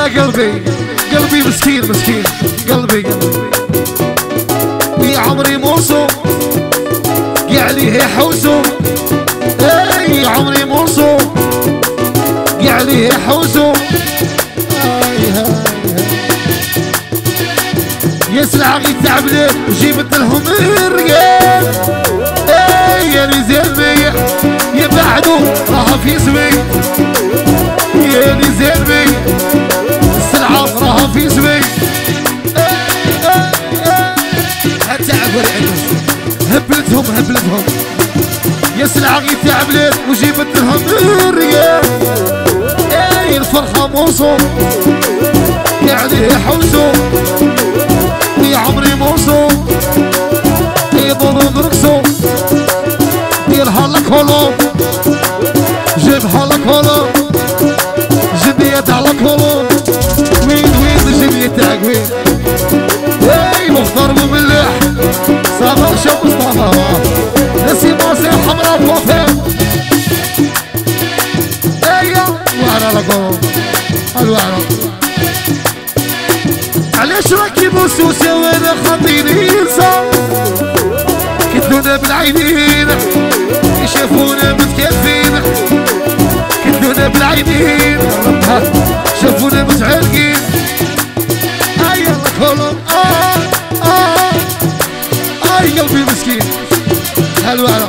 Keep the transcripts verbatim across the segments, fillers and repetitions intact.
يا قلبي قلبي مسكين مسكين قلبي قلبي ويا عمري موصو يا عليه حوسو اي عمري موصو يا عليه حوسو يسلع غي تعبلي وجيبت لهم الرجال اي يا زلمي يبعدوا راها في زمي يا زلمي السلعة راها في زمي هتعب ورعنا هبلتهم هبلتهم يسلع غي تعبلي وجيبت لهم الرجال اي الفرحة موصو يعني حوسو يا عمري موصو يضرب رقصو ديرها لك هولو جيبها لك هولو جنية على هولو وين وين الجنية تاعك وين اي مختار مملح صابر شو مصطفى نسي ماسي حمراء بوفين ايا وعلى لك هولو الوعرة علاش راكي بوسوسة وانا خاطيني انسان كتلونا بالعينين يشافونا متكافين كتلونا بالعينين شافونا متعلقين اي الله كلهم اه اه اي قلبي مسكين هالوعرة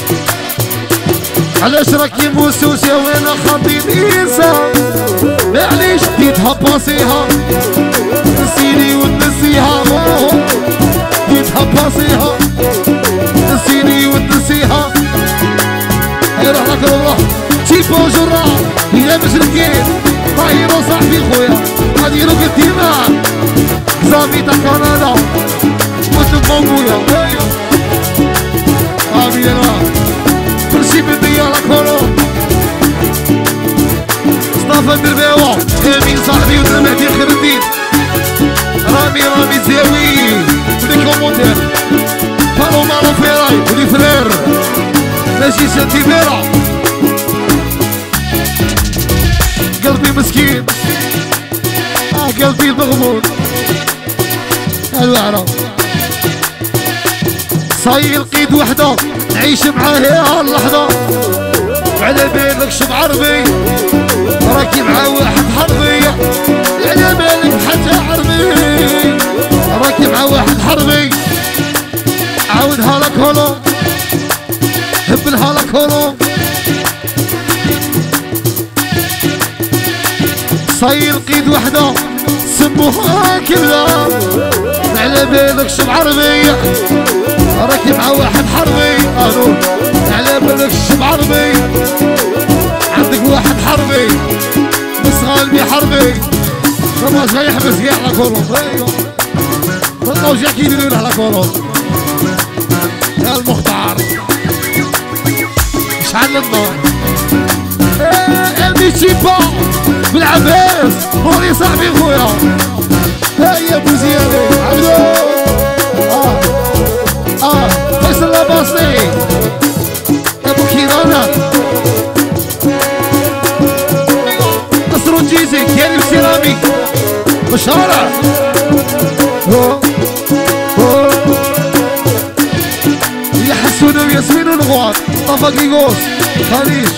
علاش راكي بوسوسة وانا خاطيني انسان معليش ديتها باصيها نسيني ونسيها جيتها باصيها نسيني ونسيها يروح لك الروح تي بونجورا يا مشركين طايرو صاحبي خويا غادي يروح الدماء زامي تاع كندا وتم بويا امي انا كلشي بدي على كولو مصطفى الدرباوة امين صاحبي والمهدي خير الدين رامي رامي زاوي لي كومونتير بالو مالو فيراي ولي فرير ماشي سانتي فيرا قلبي مسكين اه قلبي المغمور الوعرة صاير قيد وحدة نعيش معاه يا اللحظة وعلى بالك شب عربي راكي مع واحد حربي على بالك حتى عربي راكي مع واحد حربي عاودها لك هولو هبلها لك هولو صاير قيد وحدة سموها كلها على بالك شب عربي راكي مع واحد حربي قالوا على بالك شب عربي عندك واحد حربي بس غالبي حربي ما جاي يحبس كاع على كولو بقاو جا كيديرون على كولو يا المختار شحال النار امي تشيبا بالعباس موري صاحبي خويا هيا بوزياني عبدو اه اه فيصل لاباصي ابو كيرانا جيزي كريم سيراميك بشارع يحسونا وياسمين ونغوات طفق يقوس خليج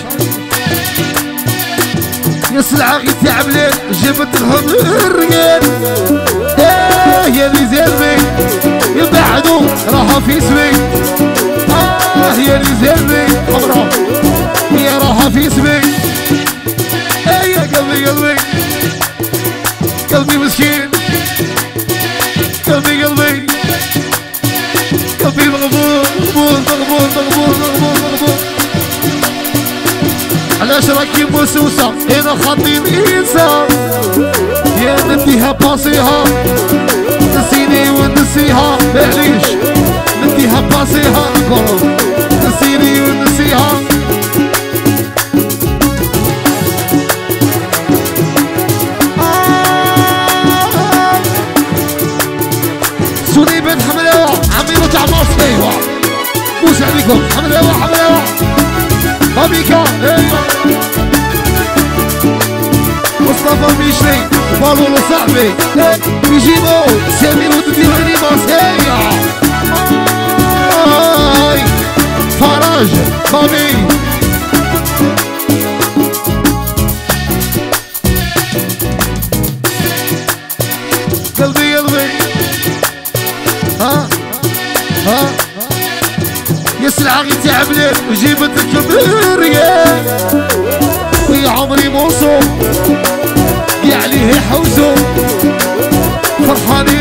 يسلع غي تعملين جبت لهم الرجال ايه يا لي زلمي يبعدوا راها في اسمي اه يا لي زلمي حمرا هي راها في اسمي قلبي قلبي قلبي مسكين قلبي قلبي قلبي مغبور مغبور مغبور مغبور مغبور مغبور علاش راكي موسوسة هنا خاطين انسان يا نديها باصيها نسيني ونسيها معليش نديها باصيها نسيني ونسيها بوس عليكم حملاوة حملاوة بابيكا مصطفى ميشلي بالولو صاحبي يجيبو سامي ودير انيماسيا فرج مامي قلبي قلبي ها ها يسلع غي تعبلي وجيبتك كبير يا ويا عمري موصوف يا عليه حوزو فرحاني